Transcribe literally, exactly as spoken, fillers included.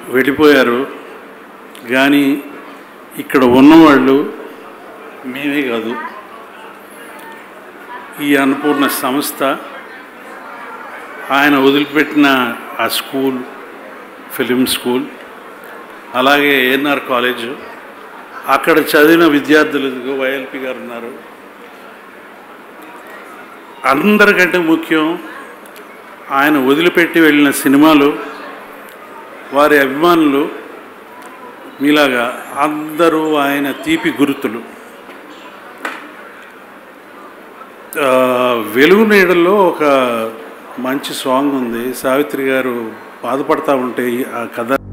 వెళ్ళిపోయారు. కానీ ఇక్కడ ఉన్నవాళ్ళు మేమే కాదు, ఈ అన్నపూర్ణ సంస్థ, ఆయన వదిలిపెట్టిన ఆ స్కూల్, ఫిలిం స్కూల్, అలాగే ఏఎన్ఆర్ కాలేజు, అక్కడ చదివిన విద్యార్థులు, వైఎల్పి గారు ఉన్నారు. అందరికంటే ముఖ్యం ఆయన వదిలిపెట్టి వెళ్ళిన సినిమాలు, వారి అభిమానులు మీలాగా అందరూ ఆయన తీపి గుర్తులు. వెలుగు నీడల్లో ఒక మంచి సాంగ్ ఉంది, సావిత్రి గారు బాధపడతా ఉంటే ఆ కథ